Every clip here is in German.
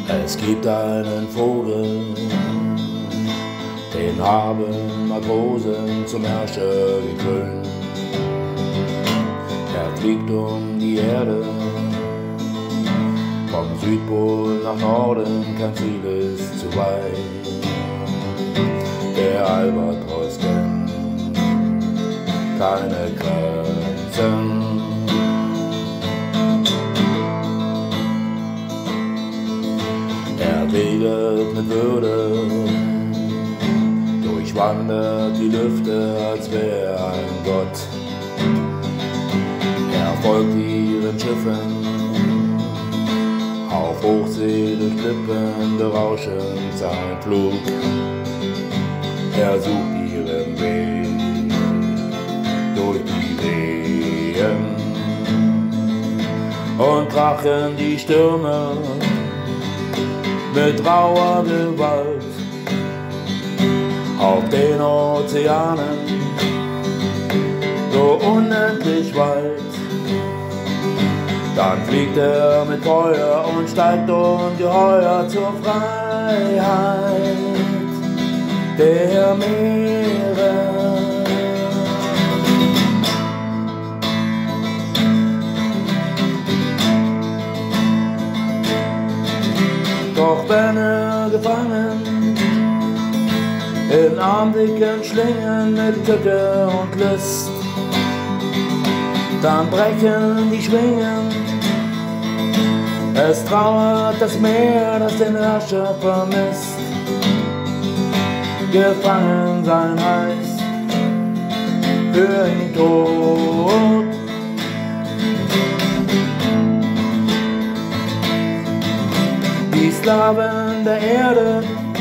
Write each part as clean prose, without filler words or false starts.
Es gibt einen Vogel, den haben Matrosen zum Herrscher gekrönt. Er fliegt um die Erde, vom Südpol nach Norden, kein Ziel ist zu weit. Der Albatros kennt keine Grenzen. Er segelt mit Würde, durchwandert die Lüfte, als wäre er ein Gott. Er folgt ihren Schiffen, auf Hochsee durch Klippen berauschend sein Flug. Er sucht ihren Weg durch die Wehen und krachen die Stürme mit rauer Gewalt auf den Ozeanen, so unendlich weit. Dann fliegt er mit Feuer und steigt ungeheuer zur Freiheit der Meere. Doch wenn er gefangen in armdicken Schlingen mit Tücke und List, dann brechen die Schwingen. Es trauert das Meer, das den Herrscher vermisst. Gefangen sein heißt für ihn tot. Die Sklaven der Erde,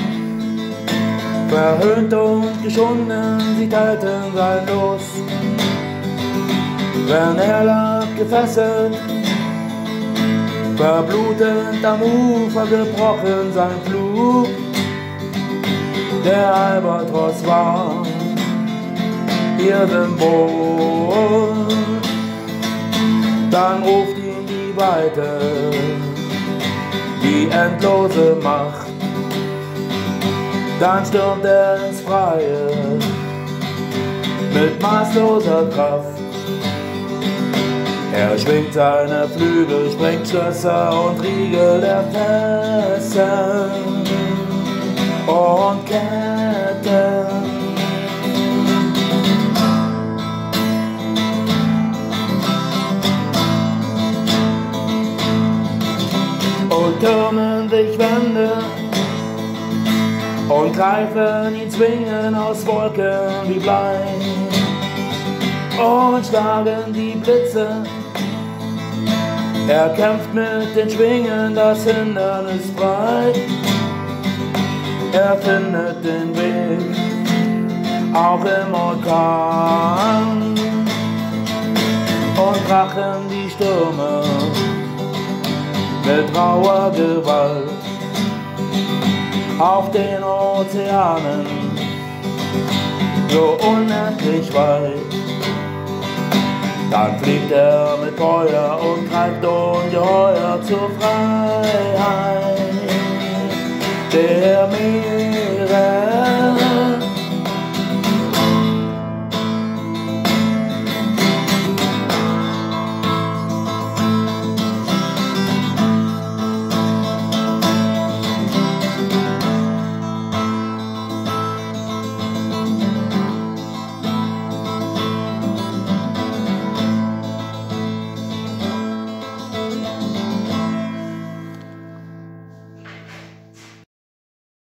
verhöhnt und geschunden, sie teilten sein Los. Wenn er lag gefesselt, verblutend am Ufer, gebrochen sein Flug. Der Albatros war ihr Symbol. Dann ruft ihn die Weite, die endlose Macht. Dann stürmt er ins Freie mit maßloser Kraft. Er schwingt seine Flügel, sprengt Schlösser und Riegel der Fesseln und Ketten. Und türmen sich Wände und greifen ihn, zwingen aus Wolken wie Blei und schlagen die Blitze. Er kämpft mit den Schwingen, das Hindernis breit. Er findet den Weg, auch im Orkan, und krachen die Stürme mit rauer Gewalt auf den Ozeanen, so unendlich weit. Dann fliegt er mit Feuer und treibt ungeheuer zur Freiheit